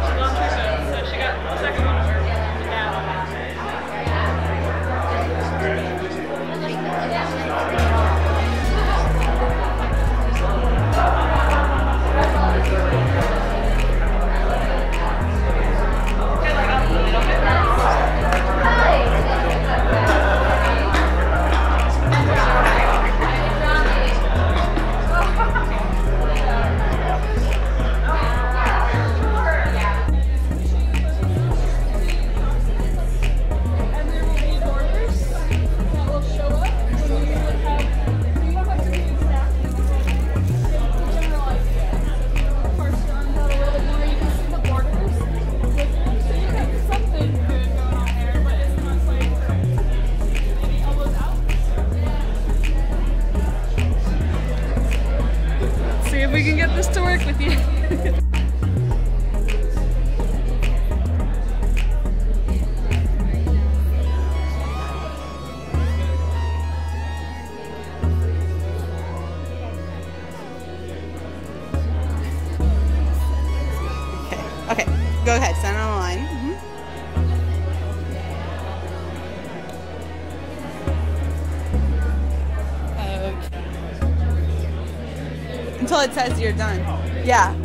gone too soon, so she got the second one of her dad. If we can get this to work with you. Okay, go ahead, stand on the line. Until it says you're done. Yeah.